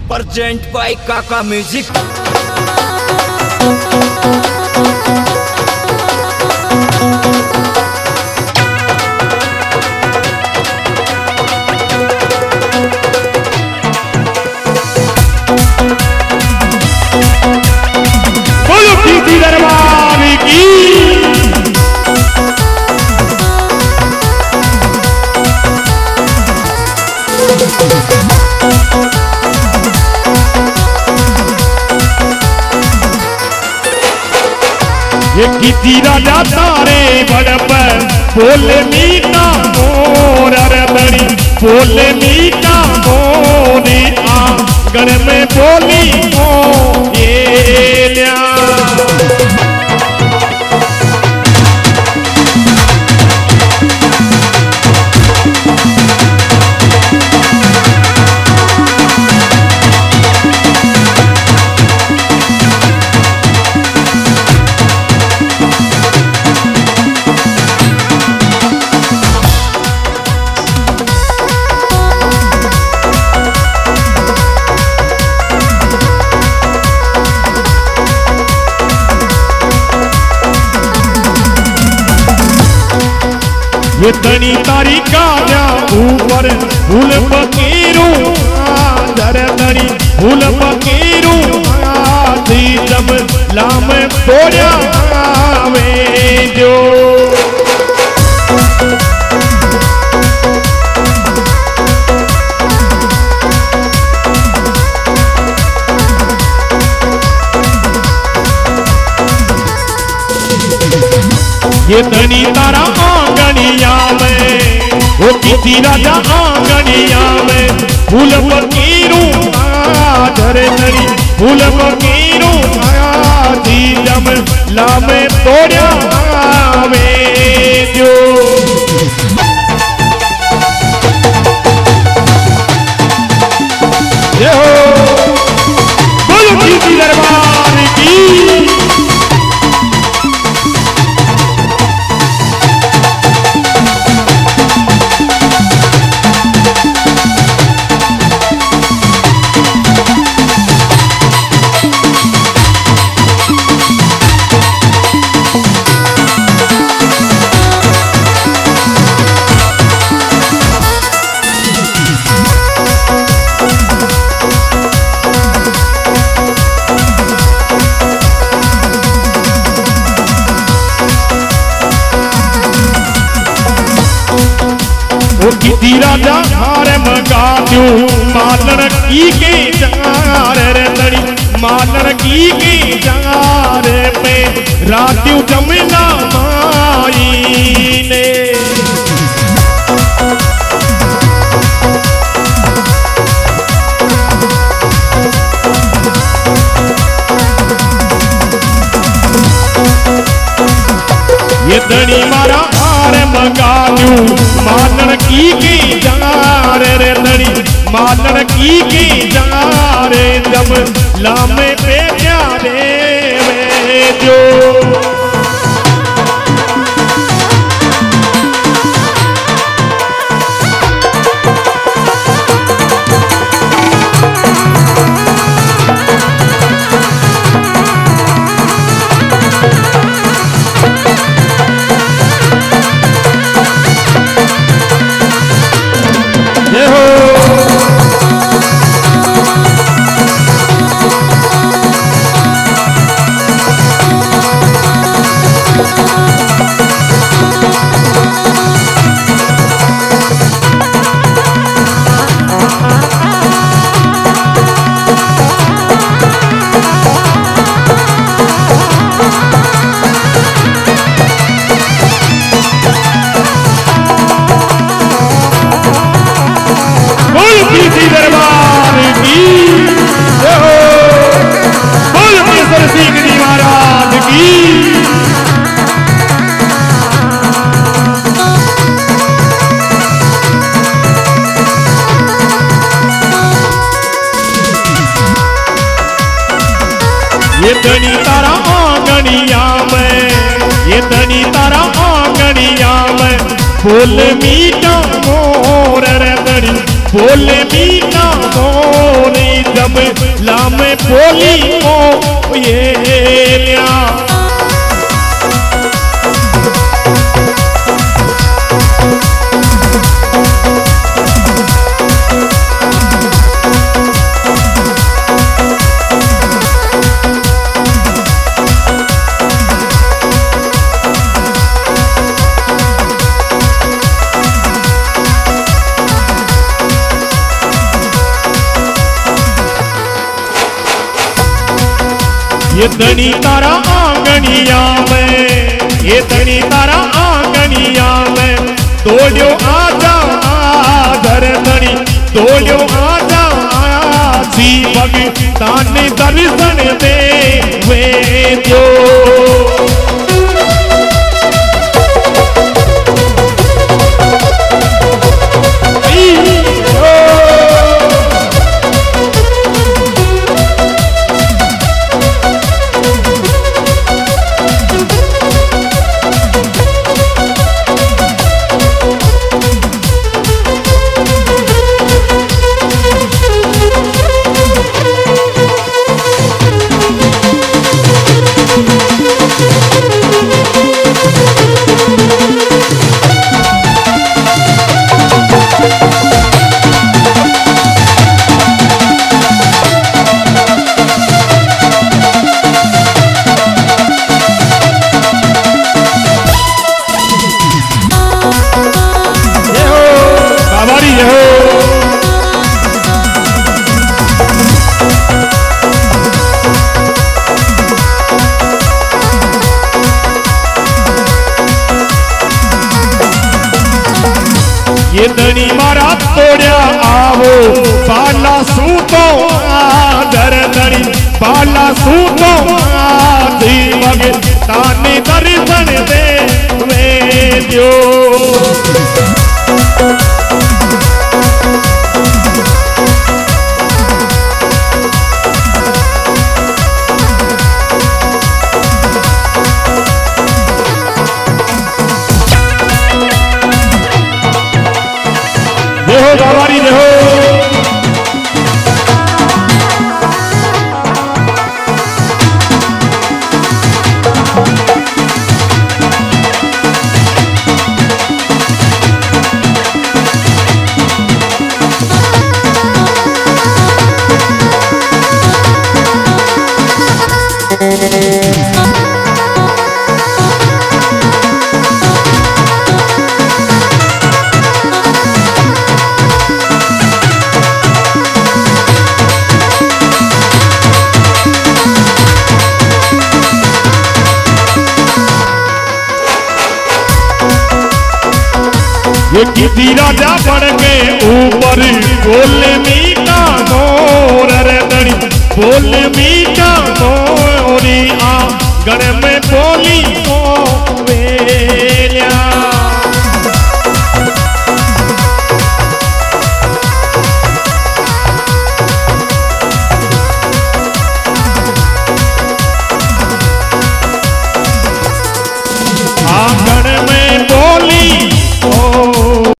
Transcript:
Present by काका music. बोलो कीर्ति दरबार की। ये कीर्ति राजा तारे बड़प बोले मीठा मोर अरदड़ी बोले मीठा मोरे आंगन में बोली मोहेल्या। ये तनी तारी काजा ऊपर फूल पकीरू आदर तनी फूल पकीरू आधी जब लाम तोड़ा आवे जो। ये तनी तारा आंगनिया में वो कीर्ति राजा आंगनिया में फूल पकीरू आधर तनी फूल पकीरू आधी जब लामे तोड़ा आवे जो। ये हो बोलो कीर्ति दरबार की। कीर्ति राजा हारे मगा दू मालन की के जार रे तड़ी मालन की के जार पे रात्यू जमना माई ने। ये तड़ी मारा हारे मगा दू मालन की के जार रे तड़ी मालन की के जार जब लामे पे प्यारे में जो। ये धनी तारा आंगनिया में ये धनी तारा आंगनिया में बोल मीठा मोर रे धनी बोल मीठा मोर जब ये धनी तारा आंगनिया में, ये धनी तारा आंगनिया में तोड़ो आजा आधर धनी तोड़ो आजा सी भगतान दर्शन दे वे जो ये धनी मारा तोड़िया आवो पाला सूतो आदर धनी पाला सूतो आदि भगतान दर्शन दे वे जो देहो बाबारी देहो ये किसी राजा बढ़ के ऊपर बोले मीठा मोर रे धनी बोले मीठा मोरी आ गण में